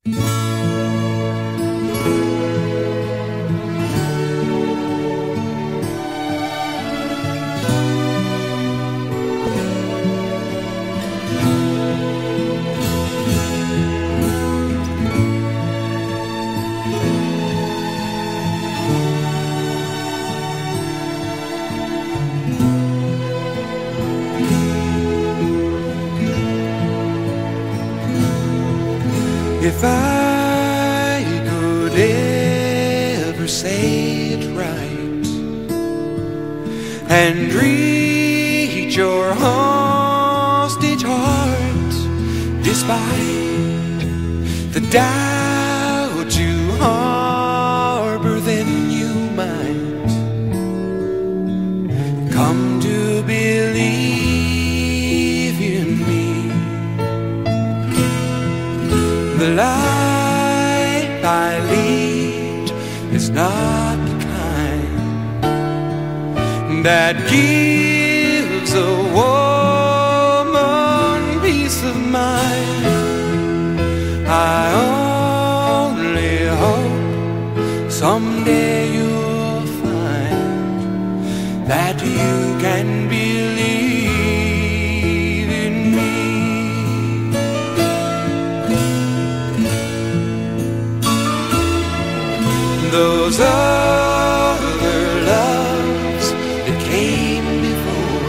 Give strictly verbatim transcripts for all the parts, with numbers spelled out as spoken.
If I could ever say it right and reach your hostage heart, despite the doubt you harbor, then you might come to believe in me. The life I lead is not the kind that gives a woman peace of mind. I only hope someday you'll find that you can believe in me. Those other loves that came before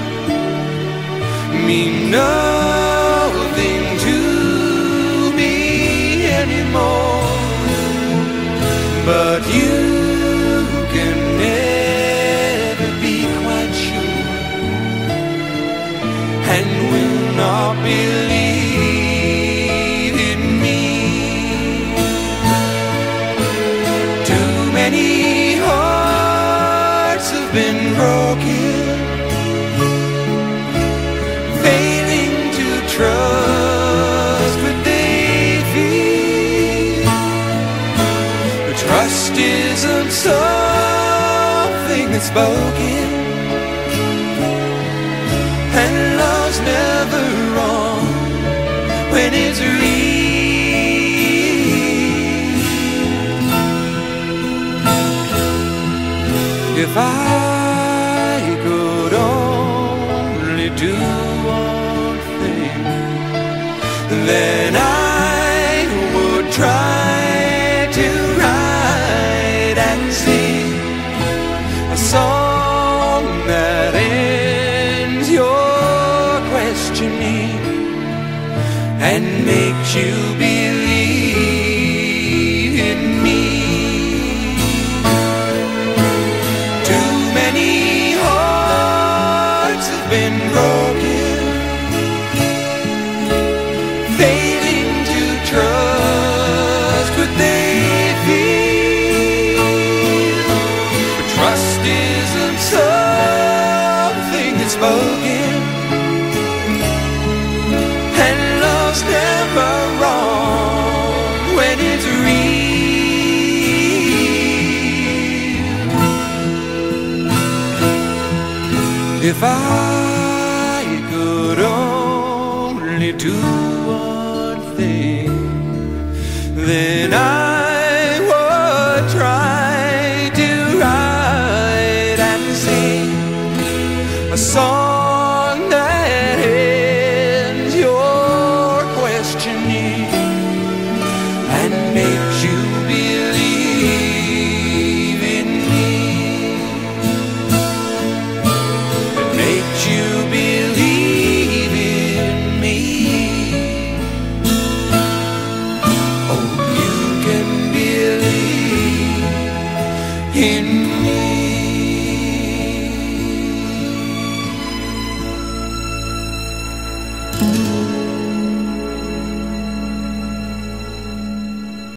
mean nothing to me anymore, but you can never be quite sure and will not believe in me. Many hearts have been broken, failing to trust what they feel. But trust isn't something that's spoken, and love's never wrong when it's real. If I could only do one thing, then I would try to write and sing a song that ends your questioning and makes you believe in me. Been broken, failing to trust what they feel. But trust isn't something that's spoken, and love's never wrong when it's real. If I could only do one thing, then